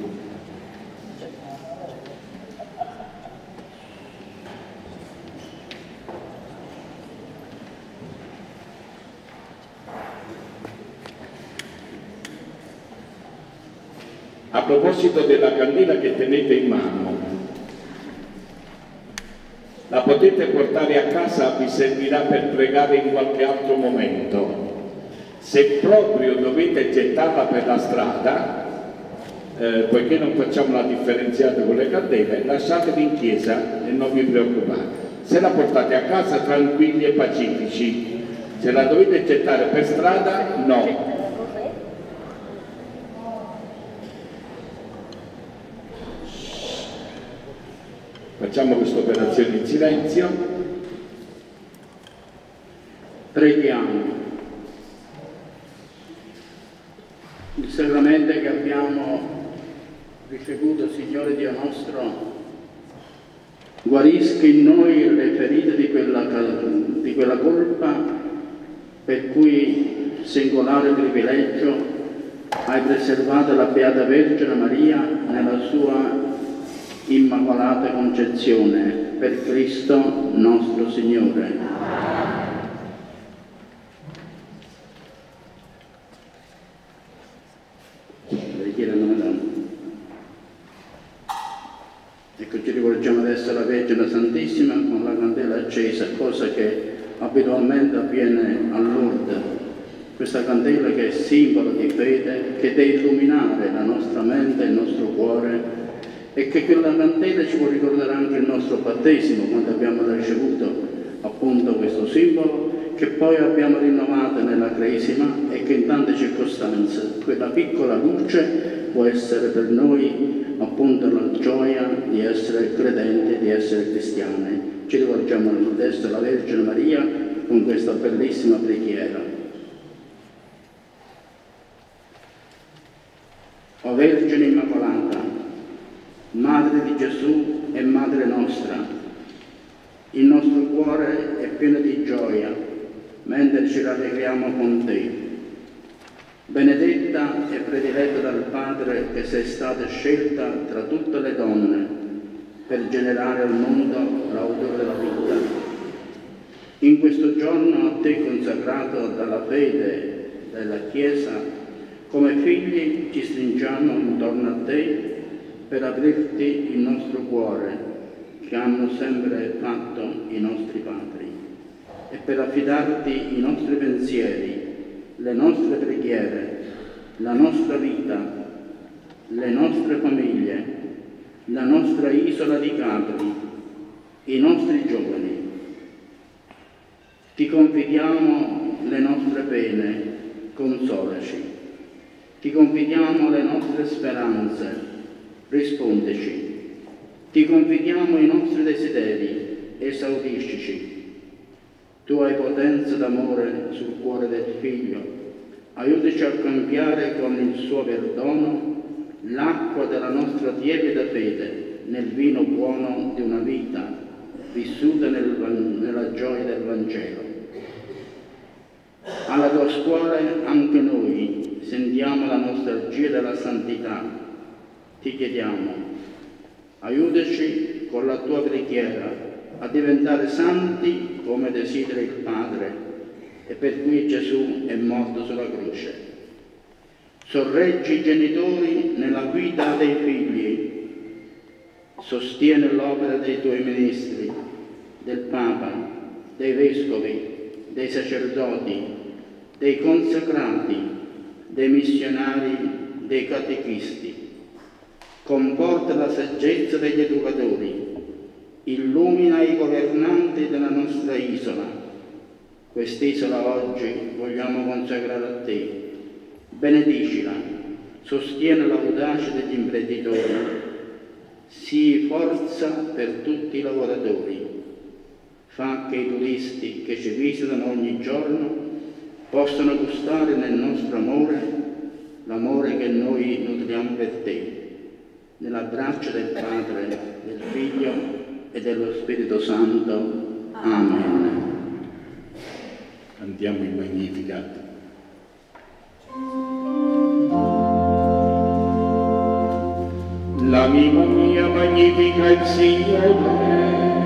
A proposito della candela che tenete in mano, la potete portare a casa, vi servirà per pregare in qualche altro momento. Se proprio dovete gettarla per la strada, eh, poiché non facciamo la differenziata con le candele, lasciatela in chiesa e non vi preoccupate. Se la portate a casa, tranquilli e pacifici. Se la dovete gettare per strada, no. Facciamo questa operazione in silenzio. Preghiamo. Il sacramento che abbiamo ricevuto, Signore Dio nostro, guarisca in noi le ferite di quella, di quella colpa per cui singolare privilegio hai preservato la Beata Vergine Maria nella sua Immacolata Concezione, per Cristo nostro Signore. Preghiera alla Madonna. Ecco, ci rivolgiamo adesso alla Vergine Santissima con la candela accesa, cosa che abitualmente avviene a Lourdes. Questa candela che è simbolo di fede, che deve illuminare la nostra mente e il nostro cuore e che quella candela ci può ricordare anche il nostro battesimo, quando abbiamo ricevuto appunto questo simbolo, che poi abbiamo rinnovato nella Cresima e che in tante circostanze quella piccola luce può essere per noi appunto la gioia di essere credenti, di essere cristiani. Ci rivolgiamo adesso alla Vergine Maria con questa bellissima preghiera. O Vergine Immacolata, Madre di Gesù e Madre nostra, il nostro cuore è pieno di gioia mentre ci rallegriamo con te. Benedetta e prediletta dal Padre che sei stata scelta tra tutte le donne per generare al mondo l'odore della vita. In questo giorno a te consacrato dalla fede della Chiesa, come figli ci stringiamo intorno a te per aprirti il nostro cuore, che hanno sempre fatto i nostri padri, e per affidarti i nostri pensieri, le nostre preghiere, la nostra vita, le nostre famiglie, la nostra isola di Capri, i nostri giovani. Ti confidiamo le nostre pene, consolaci. Ti confidiamo le nostre speranze, rispondeci. Ti confidiamo i nostri desideri, esaudiscici. Tu hai potenza d'amore sul cuore del Figlio. Aiutaci a cambiare con il suo perdono l'acqua della nostra tiepida fede nel vino buono di una vita vissuta nel, nella gioia del Vangelo. Alla tua scuola anche noi sentiamo la nostalgia della santità. Ti chiediamo, aiutaci con la tua preghiera a diventare santi come desidera il Padre e per cui Gesù è morto sulla croce. Sorreggi i genitori nella guida dei figli, sostiene l'opera dei tuoi ministri, del Papa, dei Vescovi, dei sacerdoti, dei consacrati, dei missionari, dei catechisti. Conforta la saggezza degli educatori, illumina i governanti della nostra isola. Quest'isola oggi vogliamo consacrare a te. Benedicila, sostiene l'audacia degli imprenditori, sii forza per tutti i lavoratori. Fa che i turisti che ci visitano ogni giorno possano gustare nel nostro amore l'amore che noi nutriamo per te. Nell'abbraccio del Padre, del Figlio e dello Spirito Santo. Amen. Cantiamo il Magnificat. L'anima mia magnifica il Signore,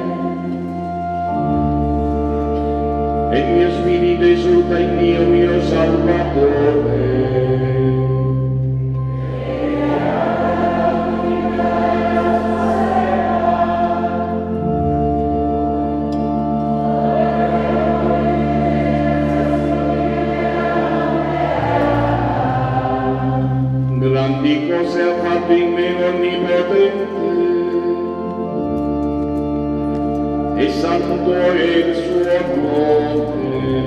e il mio spirito esulta in Dio mio Salvatore. Grandi cose ha fatto in me onnipotente, e santo è il suo nome.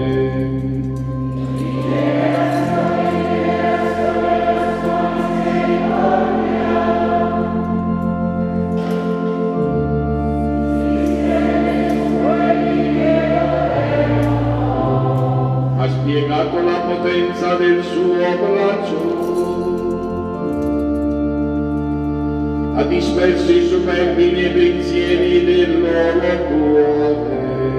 Ha spiegato la potenza del suo braccio, ha disperso i superbi nei pensieri del loro cuore.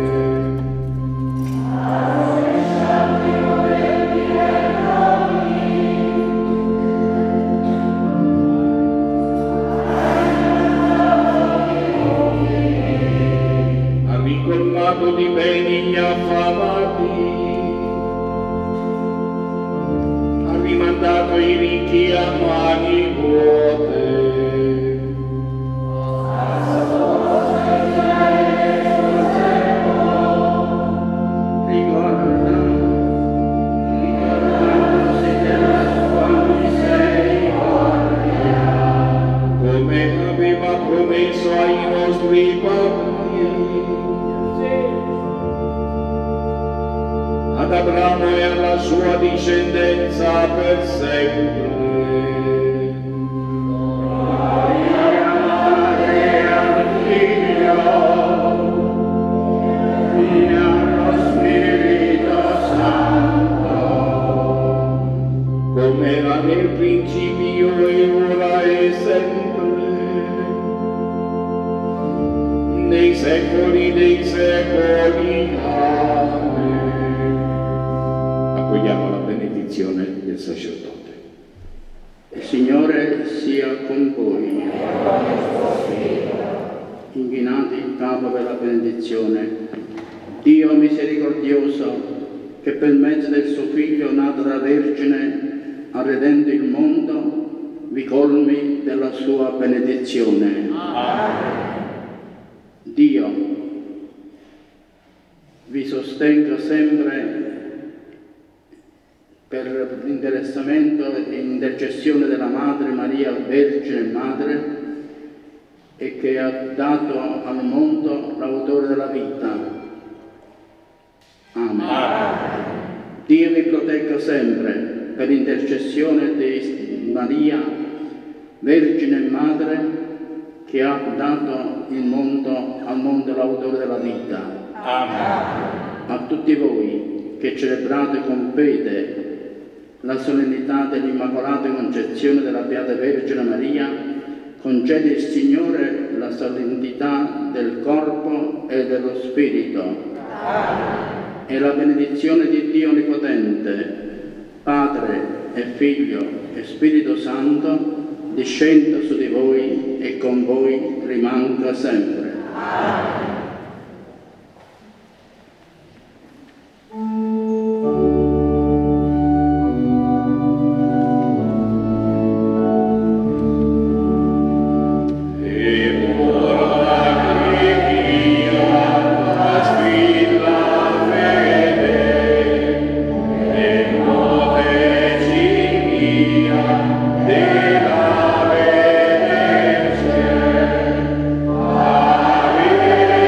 Ha ricolmato di beni gli affamati, ha rimandato i ricchi a mani vuote. Come aveva Abramo e alla sua discendenza per sempre. Come era nel principio e ora e sempre, nei secoli dei secoli. Amen. Accogliamo la benedizione del sacerdote. Il Signore sia con voi. Inchinati il capo per la benedizione. Dio misericordioso, che per mezzo del suo Figlio nato dalla Vergine ha redento il mondo, vi colmi della sua benedizione. Amen. Dio vi sostenga sempre per l'interessamento e intercessione della Madre Maria, Vergine Madre, e che ha dato al mondo l'autore della vita. Amen. Amen. Dio vi protegga sempre per intercessione di Maria, Vergine e Madre, che ha dato il mondo, al mondo l'autore della vita. Amen. A tutti voi che celebrate con fede la solennità dell'Immacolata Concezione della Beata Vergine Maria, concede il Signore la solennità del corpo e dello spirito. Amen. E la benedizione di Dio Onnipotente, Padre e Figlio e Spirito Santo, discenda su di voi e con voi rimanga sempre. Amen. Amen.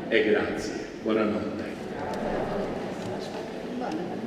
e grazie. Buonanotte.